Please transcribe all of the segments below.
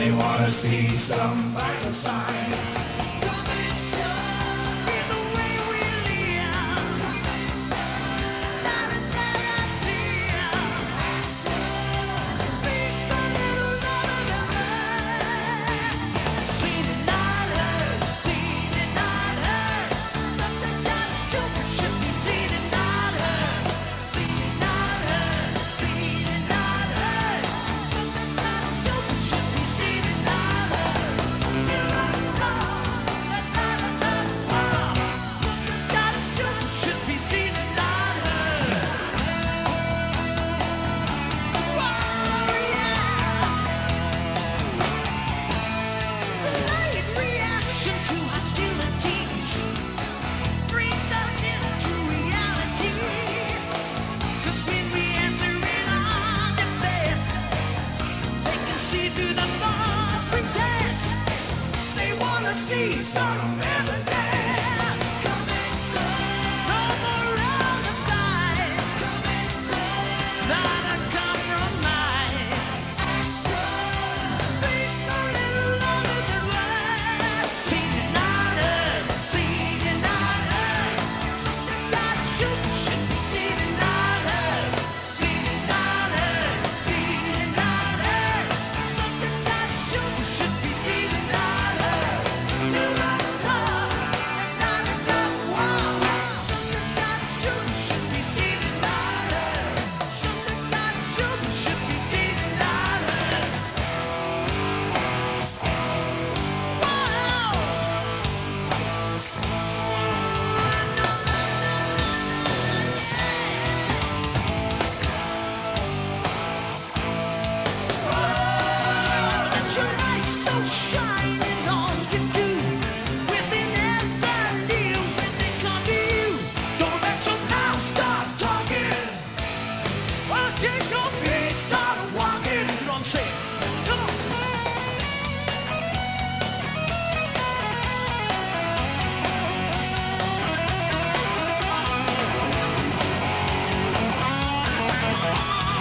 They wanna see some vital sign. See some evidence coming from around the fight, not a compromise. Speak a little louder than words. Seen it not heard, seen it not heard. Something's got you, should be seen it not heard. Seen it not heard, seen it not heard. Something's got you, should be seen it not heard. Too much talk, not enough walk. Something's got you, should be seen and not heard. Something's got you, should be seen and not heard. Wow. Let your light so shining on you do. Within inside you, when they come to you, don't let your mouth start talking. Well, take your feet, start walking. You know what I'm saying? Come on.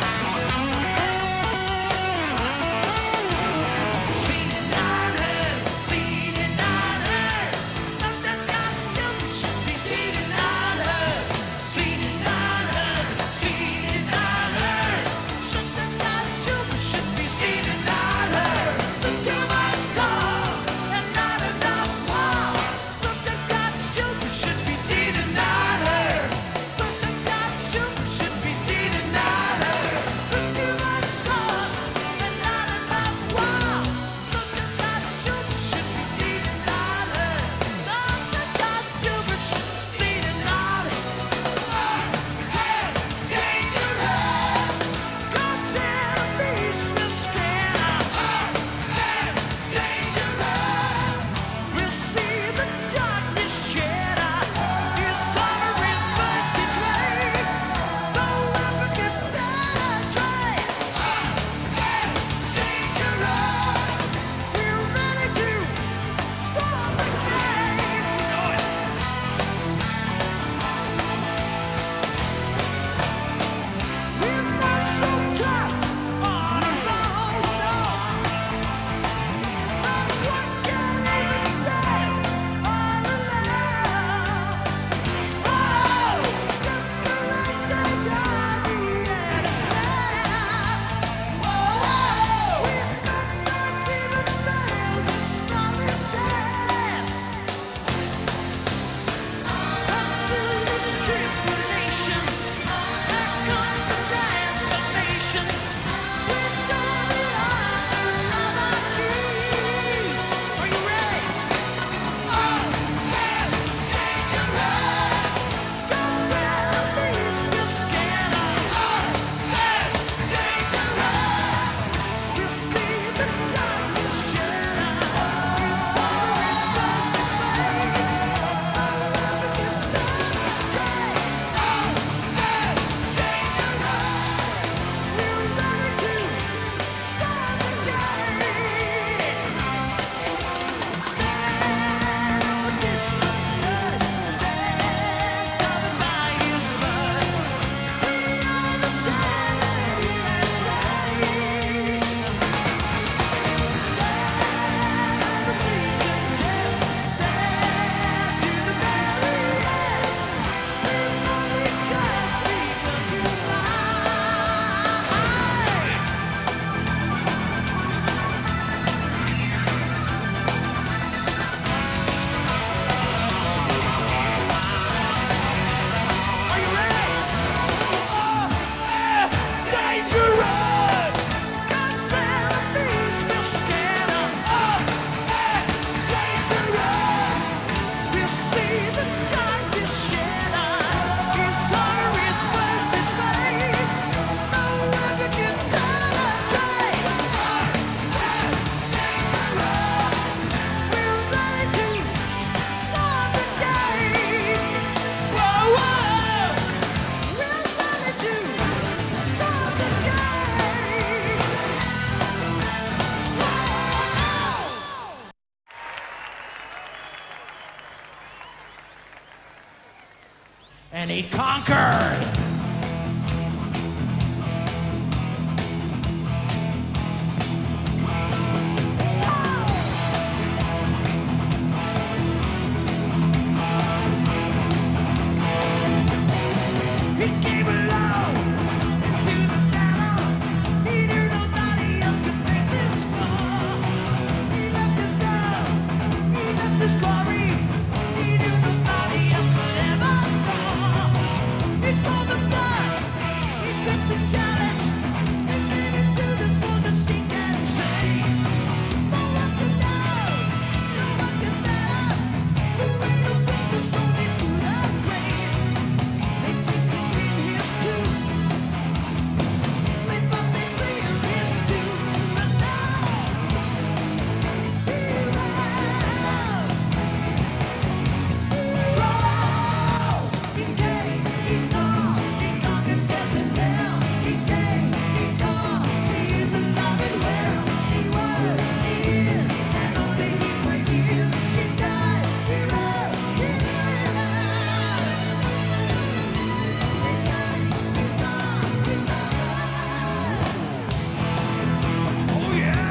Seen it not heard, and he conquered. He came along into the battle. He knew nobody else could face his score. He left his stuff, he left his glory. He knew nobody else could ever roar. He called the blood, he took the challenge, and came into this world to seek and save. No one could know, no one could better. The way the world was sold into the grave. They placed him in his tomb. They thought they'd see him his doom. But now, he rose. He came, he saw, he conquered death and hell. He came, he saw, he is alive and well. He was, he is, and only he forgives. He died, he rose, he rose. He came, he saw, he conquered. Oh yeah!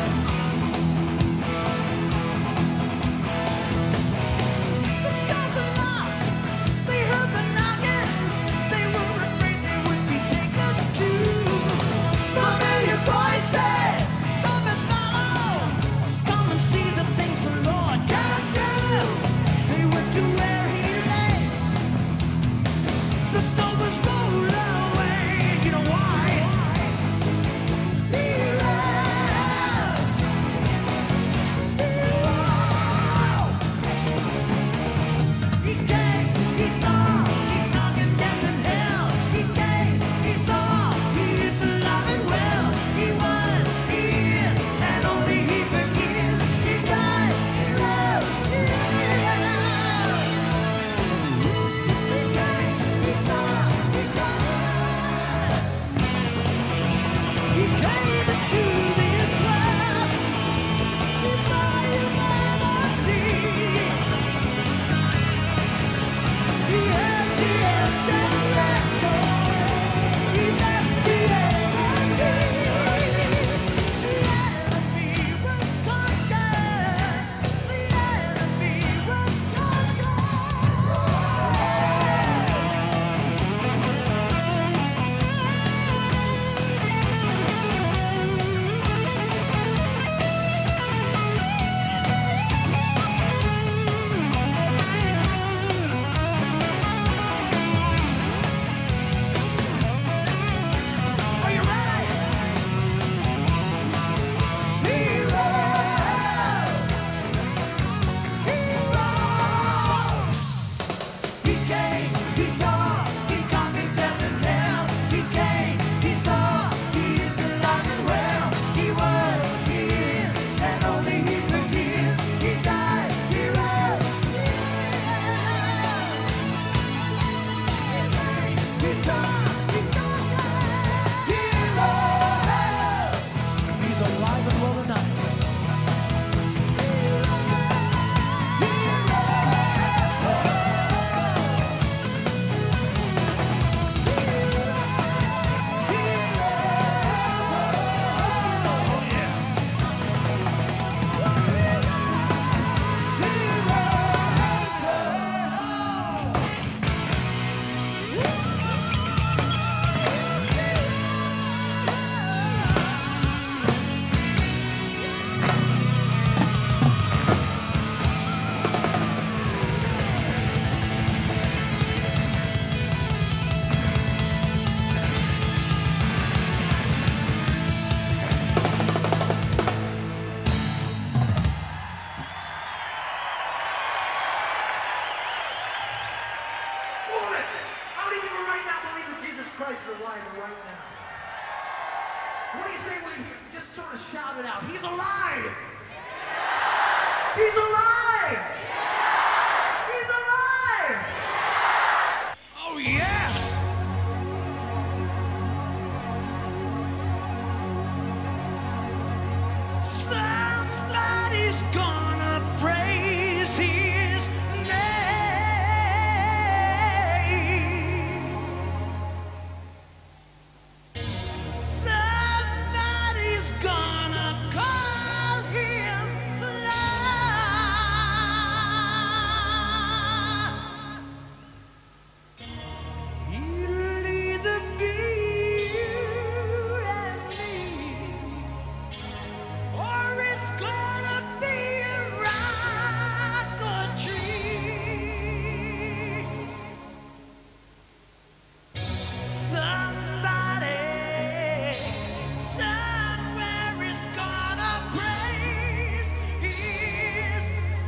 The doors unlocked. They heard the knocking. They were afraid they would be taken too. Familiar voice said, "Come and follow. Come and see the things the Lord can do." They went to where he lay. The stone was rolled away. You know why? He rose. He rose. He came, he saw, he conquered death and hell. He came, he saw, he is alive and well. He was, he is, and only he forgives. He died, he rose, he rose. He came, he saw, he conquered. He came into this world. He saw humanity. He had the ascension. He left the enemy. The enemy was conquered. The enemy was Are you ready? He rose. He rose. He came, he saw, he conquered death and hell. He came, he saw, he is alive and well. He was, he is, and only he forgives. He died, he rose. He came, he saw, he conquered. He rose. He's alive and well tonight. He Moment! How many people right now believe that Jesus Christ is alive right now? What do you say we just sort of shout it out? He's alive! He's alive! He's alive! Oh yes! Somebody's gonna praise his name. Somebody's gonna call him Lord. He'll either be you and me, or it's gonna be a rock or tree. Somebody somewhere is gonna praise his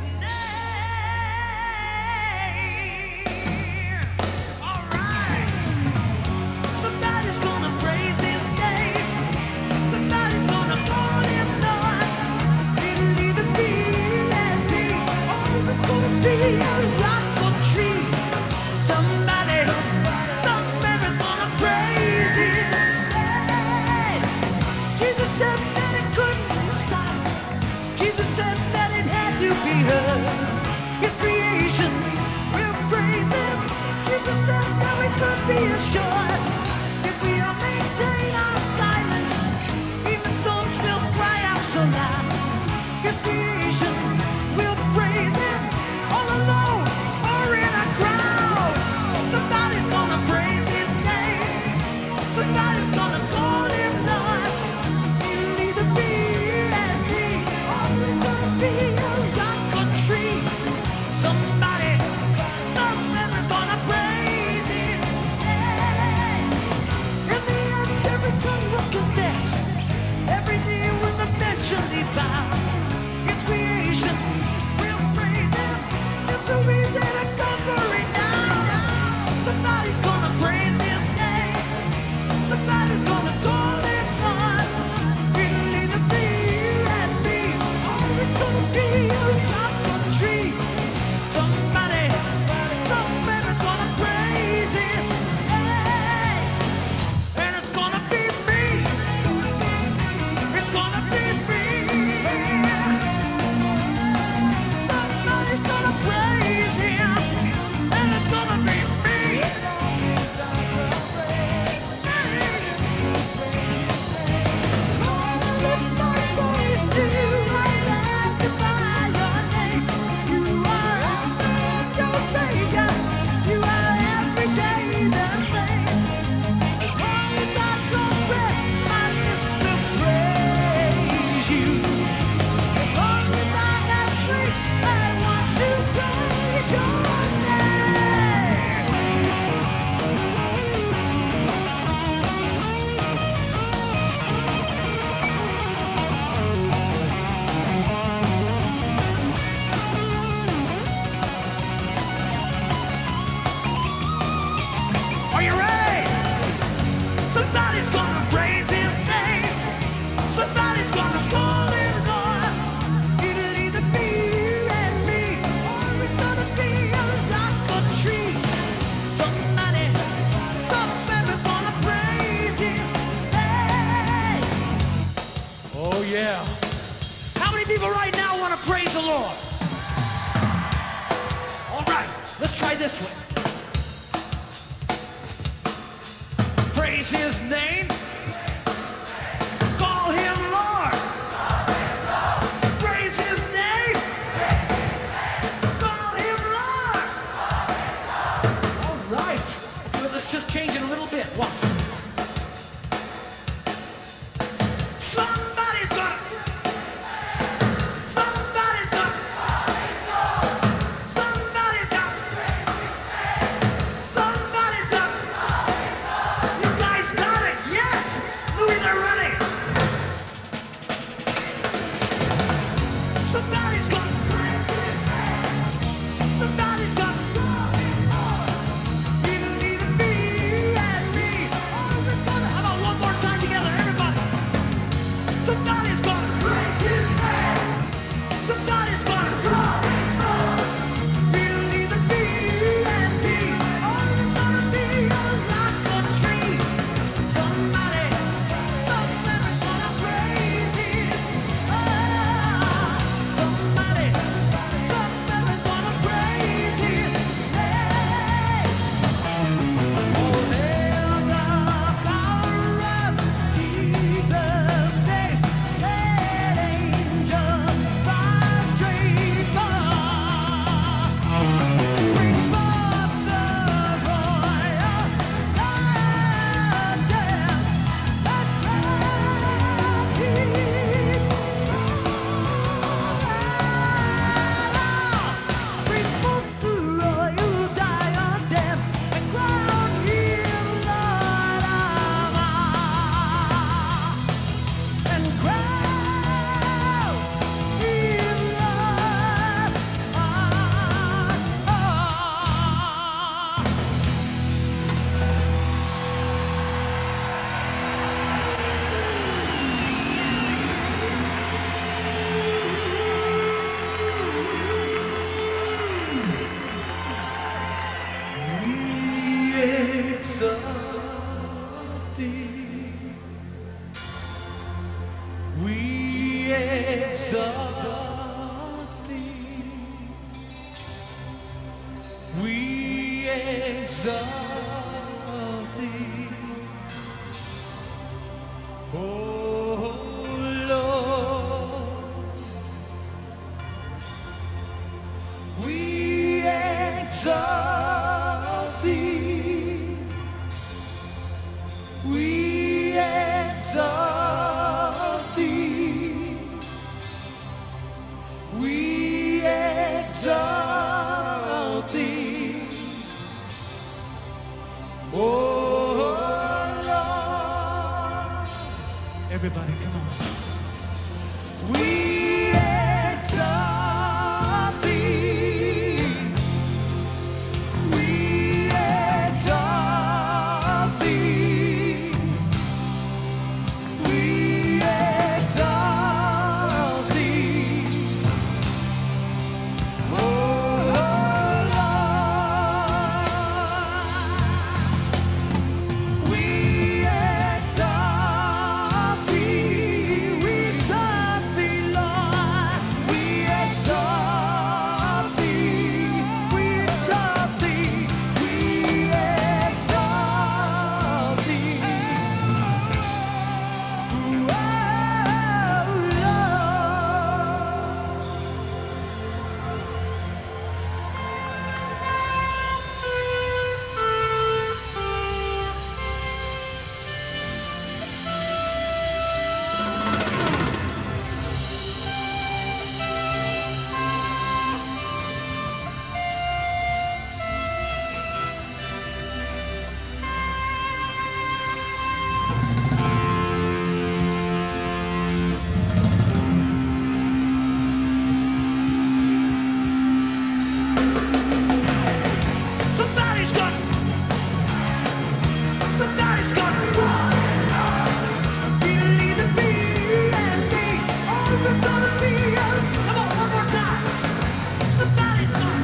name. All right. Somebody's gonna praise his name. Somebody's gonna call him Lord. It'll either be you and me, or it's gonna be a rock or tree. Somebody somewhere is gonna praise his name. Jesus said that it couldn't be stopped. Jesus said that it had to be heard. His creation will praise him. Jesus said that we could be assured if we all maintain our silence, even storms will cry out so loud. His creation will praise him all alone or in a crowd. Somebody's gonna praise his name. Somebody's gonna call him Lord. It'll either be you and me, or it's gonna be a rock or tree. Somebody somewhere is gonna praise his name. In the end, every tongue will confess, every knee will eventually bow. His creation will praise him. It's so easy to cover it down. Somebody's gonna praise his name. Somebody's gonna call him Lord. It'll either be you and me, or it's gonna be a rock or tree. Somebody somewhere is gonna praise his name. And it's gonna be me. It's gonna be me. Somebody's gonna praise him. And it's gonna be me. Lord, I lift my voice to you. I magnify your name. You are Alpha and Omega. You are every day the same. As long as I draw breath, my lips will praise you. As long as I have strength, I want to praise your name. Are you ready? Somebody's gonna praise his name. Somebody's gonna call him Lord. It'll either be you and me, or it's gonna be a rock or tree. Somebody somewhere is gonna praise his name. Oh yeah. How many people right now want to praise the Lord? All right, let's try this one. Praise his name. Call him Lord. Praise his name. Call him Lord. All right. Well, let's just change it a little bit. Watch. Somebody's gonna. Somebody's gonna. Somebody's gonna. Somebody's gonna. You guys got it. Yes. We exalt thee. We exalt thee. Oh Lord, we exalt thee. We exalt thee. We exalt thee. Oh Lord. Everybody, come on. We exalt thee. We exalt thee. We exalt thee. Oh Lord. We exalt thee. We exalt thee, Lord. We exalt thee. We exalt thee. We exalt thee. Oh somebody's got it'll either be you and me, or it's gonna be you. Come on, one more time. Somebody's got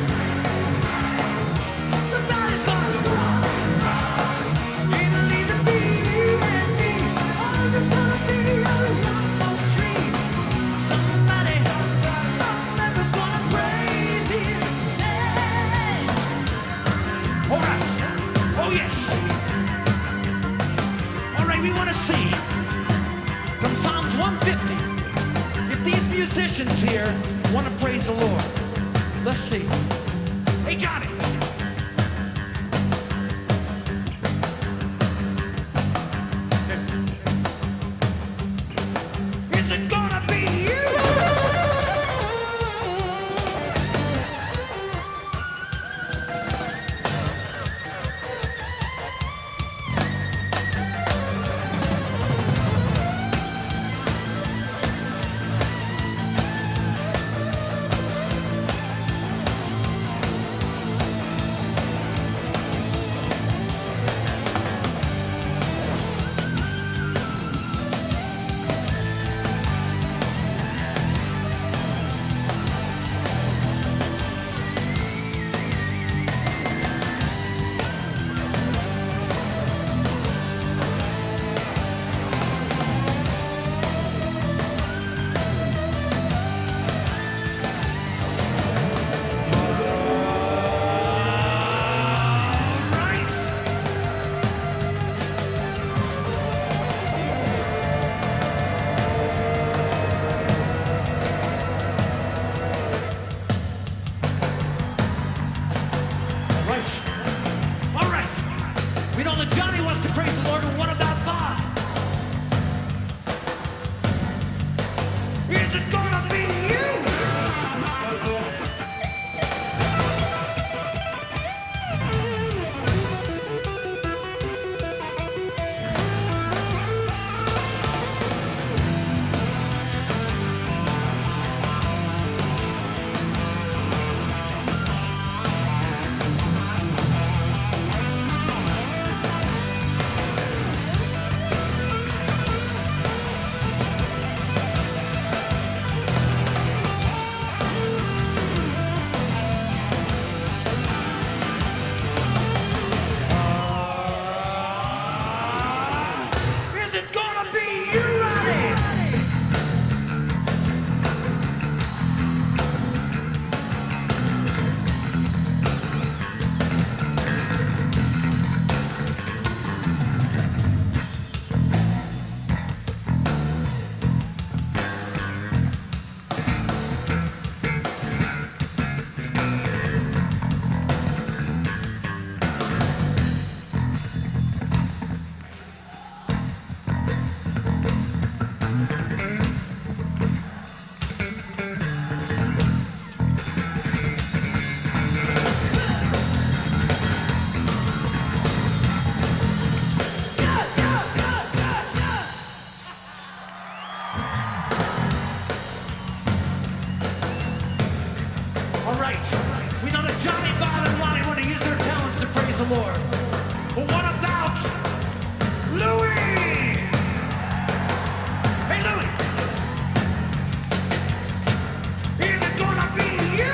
it'll either be you and me, or it's gonna be a one tree. Somebody's gonna praise his name. All right. Oh yes. All right, we want to sing from Psalms 150. If these musicians here want to praise the Lord, let's see. Hey, Johnny. Is it gonna be you? hands and praise the Lord. But what about Louis? Hey, Louis. Is it gonna be you?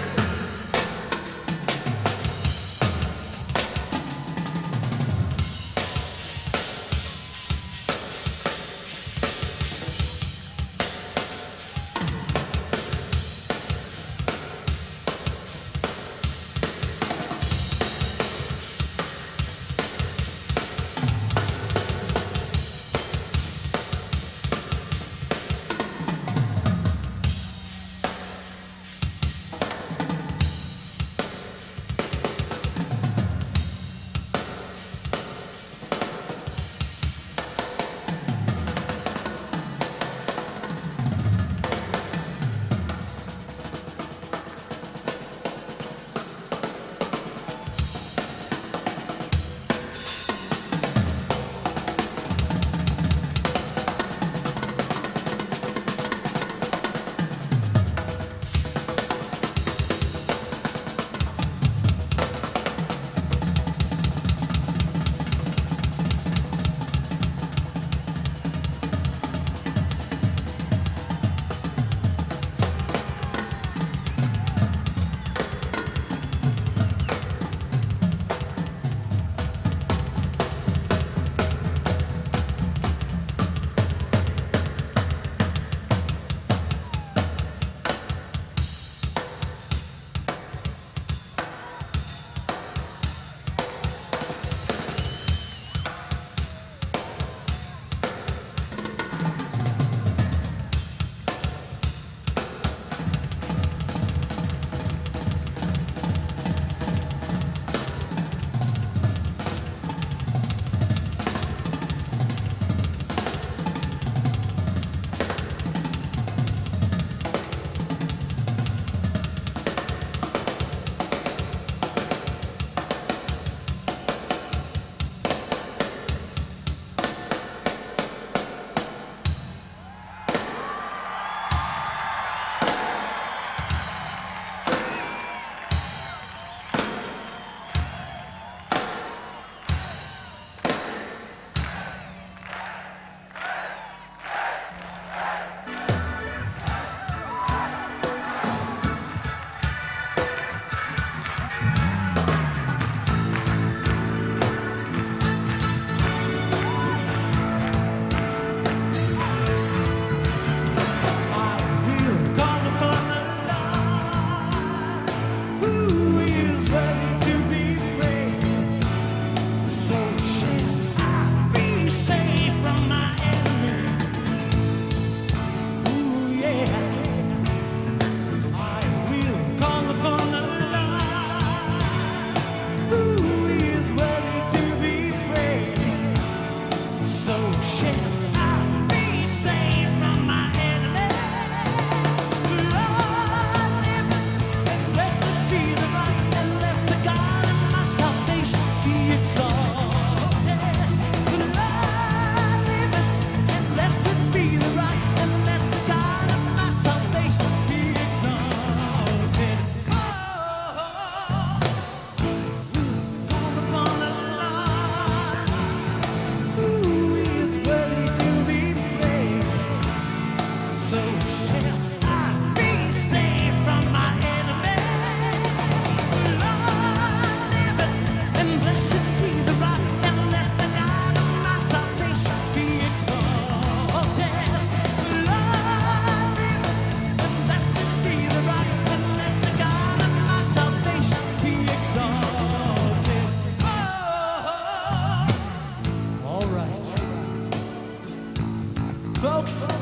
Folks,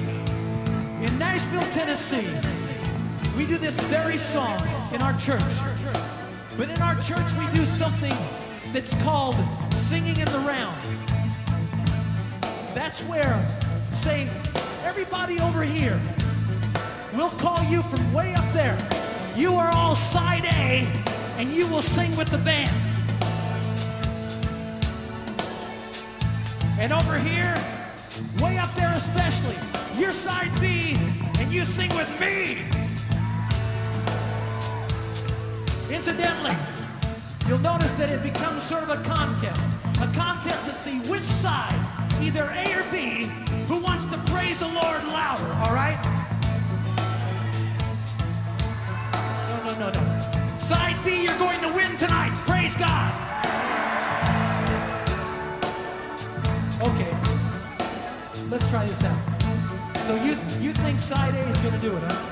in Nashville, Tennessee, we do this very song in our church. But in our church, we do something that's called singing in the round. That's where, say, everybody over here, we'll call you from way up there. You are all side A, and you will sing with the band. And over here, way up there especially, you're side B, and you sing with me. Incidentally, you'll notice that it becomes sort of a contest. A contest to see which side, either A or B, who wants to praise the Lord louder, all right? No. Side B, you're going to win tonight. Praise God. Okay, let's try this out. So you think side A is going to do it, huh?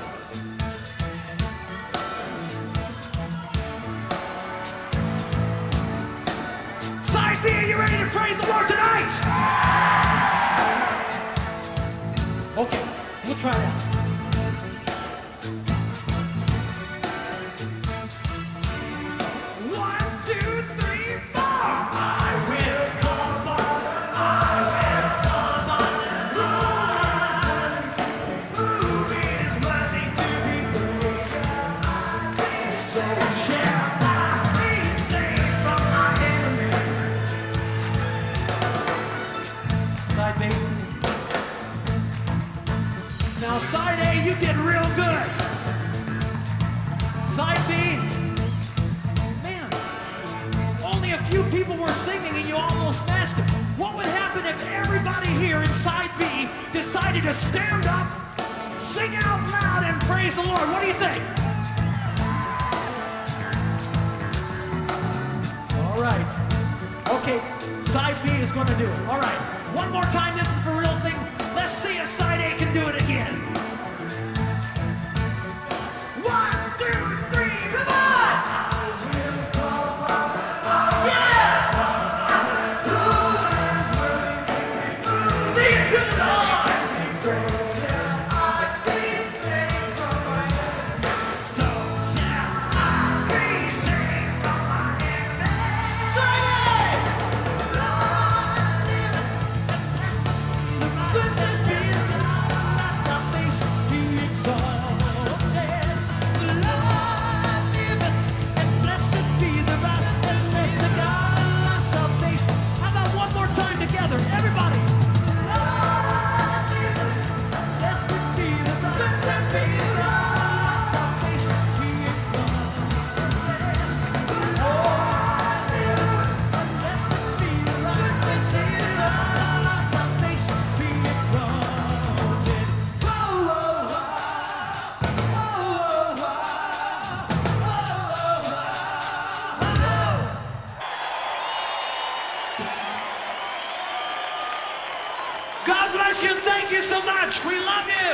Side B, are you ready to praise the Lord tonight? Okay, we'll try it out. Now, side A, you did real good. Side B, man, only a few people were singing and you almost smashed it. What would happen if everybody here in side B decided to stand up, sing out loud, and praise the Lord? What do you think? All right. Okay, side B is going to do it. All right. One more time, this is for real thing. Let's see if side A can do it again. 1, 2, 3, come on! Yeah! Sing it to the Lord! So shall I be saved from my enemies. Sing it! Lord, live and blessed be the God of my salvation, be exalted. The Lord liveth, and blessed be the God, and let the God of my salvation. How about one more time together, everybody? Lord liveth, blessed be the God, blessed be the God of my salvation, be exalted. The Lord liveth, and blessed be the God, blessed be the God of my salvation, be exalted. God bless you. Thank you so much. We love you.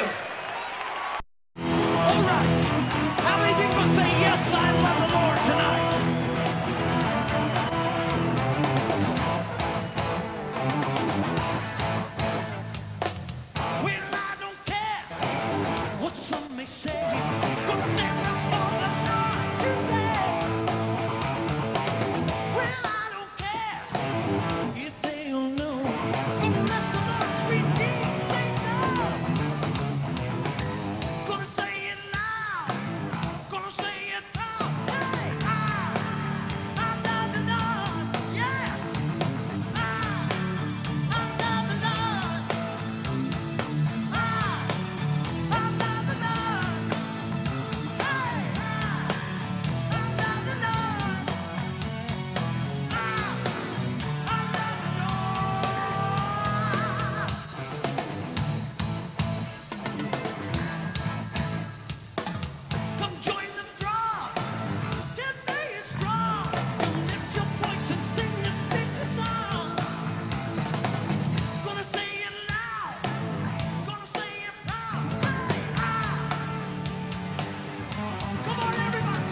All right. How many people say, yes, I love the Lord tonight? Well, I don't care what some may say. Gonna stand up for the Lord today. Well, I don't care if they all know. Gonna let the Lord's redeemed say so. Gonna say it loud. Gonna say it loud. Hey, I love the Lord. Yes, I love the Lord. I love the Lord. Hey, I love the Lord. I love the Lord. Come join the throng. 10 million strong. Come lift your voice and sing this stinky song. Gonna say it loud. Gonna say it loud. Hey, come on, everybody.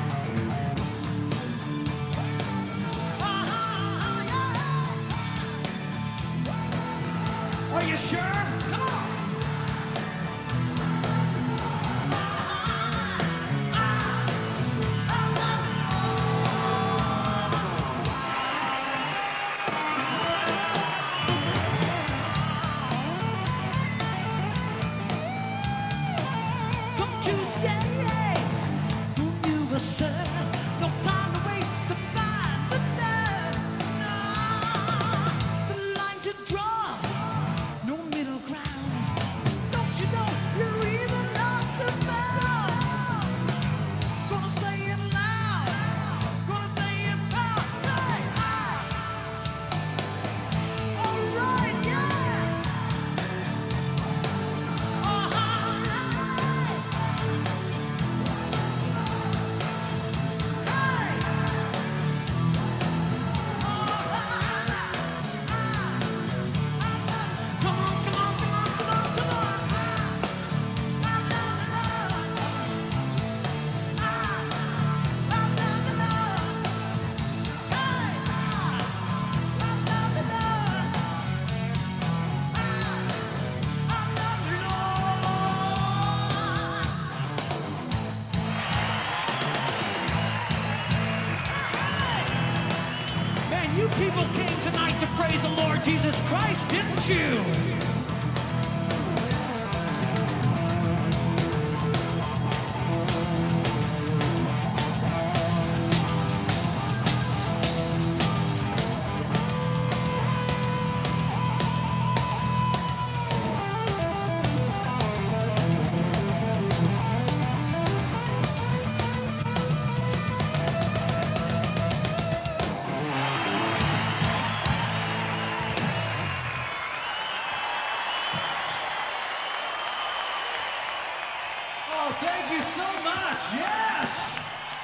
Yeah. Are you sure? Come on. Come choose, yeah, whom you will serve. No time to wait to find the love. No, the line to draw, no middle ground. Don't you know you're either lost or found? Gonna say it loud, gonna say it loud. people came tonight to praise the Lord Jesus Christ, didn't you? Oh, thank you so much. Yes.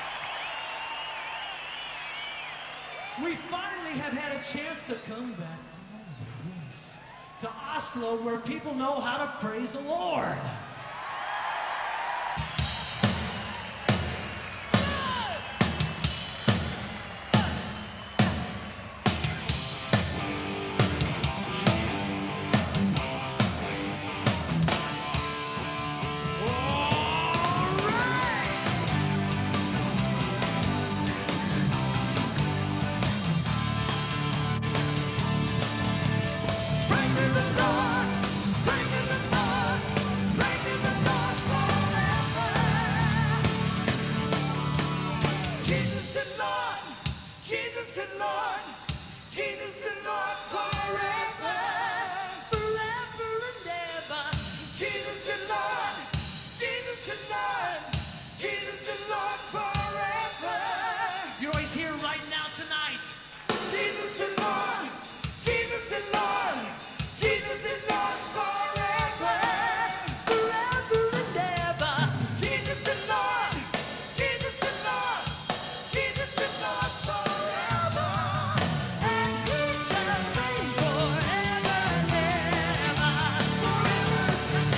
We finally have had a chance to come back to Oslo, where people know how to praise the Lord. You're always here right now tonight. Jesus is Lord. Jesus is Lord. Jesus is Lord forever. Forever and ever. Jesus is Lord. Jesus is Lord. Jesus is Lord forever. And He shall reign forever and ever. Forever and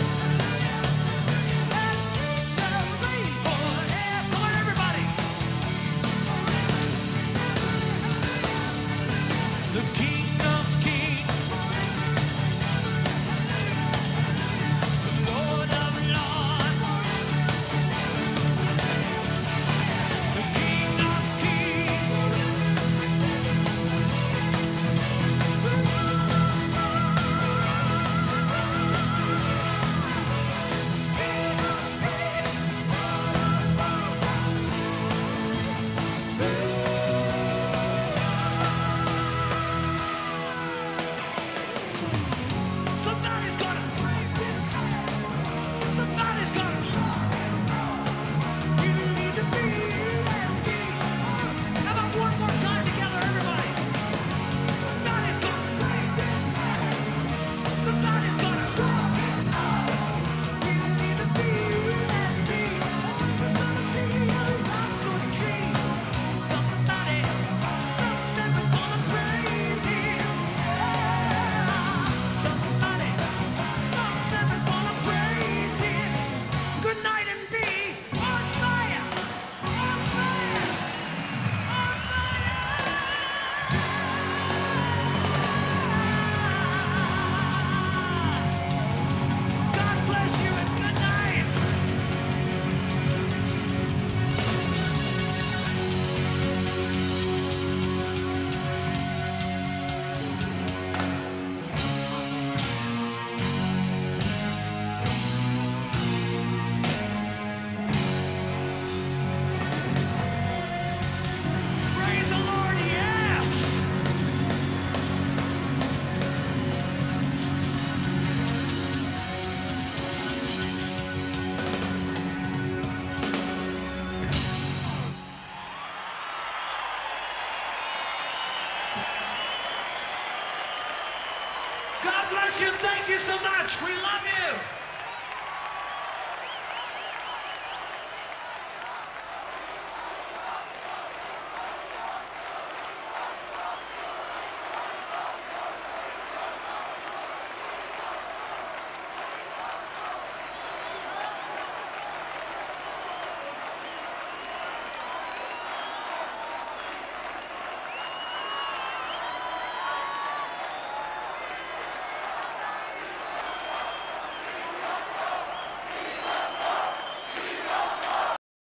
ever. And He shall reign forever. Come on, everybody. The King of Kings, the Lord of Lords, the King of Kings, somebody's gonna, somebody's gonna. You need to be and be. How about one more time together, everybody? Somebody's gonna, somebody's gonna. You need to be and be. We're gonna be around your tree. Somebody, somebody's gonna praise Him. Somebody, somebody's gonna praise Him. Good night and be on fire, on fire, on fire. God bless you and good night. Praise the Lord, yes. God bless you. Thank you so much. We love you.